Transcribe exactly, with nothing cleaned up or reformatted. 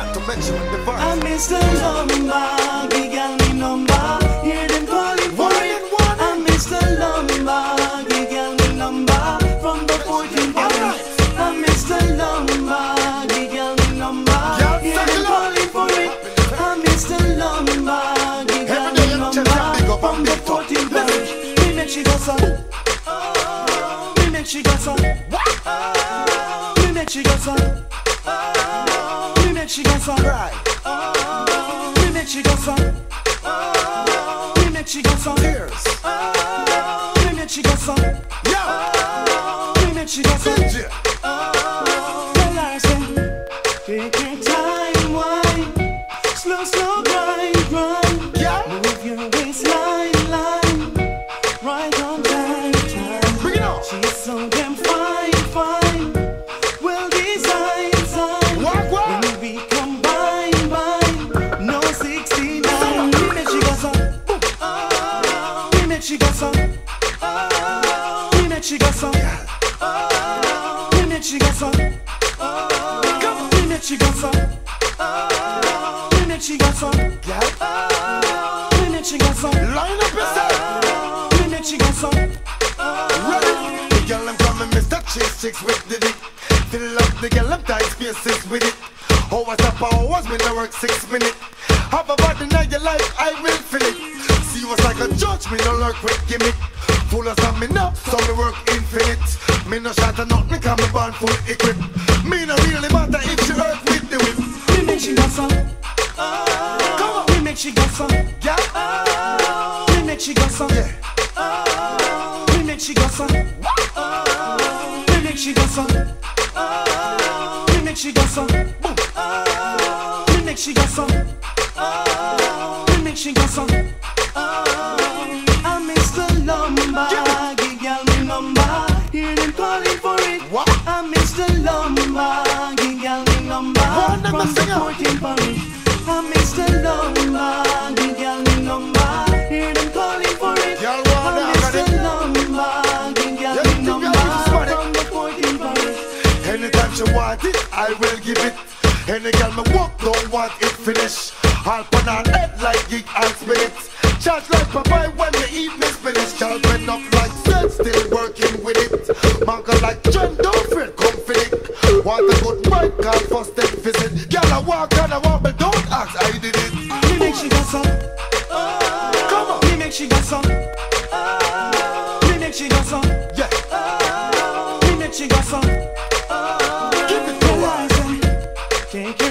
forgot to mention the verse. I miss the lumber, the girl me number. Hear them calling for it. I miss the lumber, the girl me number. From the fourteen Paris. I miss the lumber, the girl me number. Hear them calling for it. I miss the lumber, the girl me number. From the fourteen Paris. We make she go some. We make she go some. We make she go some. We make she go some. We make she go some. We make she go some. Tears. We make she go some. Yeah. We make she go some. D J. Well, I say, take your time, wine. Slow, slow, grind, grind. Yeah. Move your waistline, line. Right on time, time. Bring it on. She's so damn fine, fine. Well designed, designed. Walk, walk. When we combine, bind. No sixty-nine. We make she go some. We make she go some. We make she go some. We make she go some. We make she go some. We make she go some. Yeah. We make she go some. Line up yourself. We make she go some. Ready? The girl I'm coming, Mister Chase Chicks with the dick. Fill up the girl I'm tight spaces with it. Hours upon hours, me no work six minutes. Have a body now your life, I will fill it. See what's like a judge, me no lurk with gimmick. Full of some me now, so me work infinite. Me no shot of nothing, cause me born full equip. Me no really matter if she hurt with the whip. We make she go some. Come on. We make she go some. Yeah. We make she go some. Yeah. We make she go some. We make she go some. We make she go some. We make she go some. We make she go some. I miss the lumber, give girl me number. Hear them calling for it. What? I miss the lumber, give girl me number. What? Let me From the sing it. fourteen Paris. I miss the lumber, give girl me number. Hear them calling for it. Y'all want I it, miss I got the it. lumber, give girl Yeah, me you think number. y'all is funny? From the fourteen Paris. Anytime she want it, I will give it. Any girl me walk, don't want it finish. I'll put on head like gig and spinach. Charge like Popeye when me eat me spinach. Charge bend up like Seth, still working with it. Mangle like John, don't feel confident. Want a good mic, call first then visit. Girl I walk and I walk, but don't ask, I did it. We make she go some. Come on. We make she go some. We make she go some. Yeah, We make she go some. give it to her. Take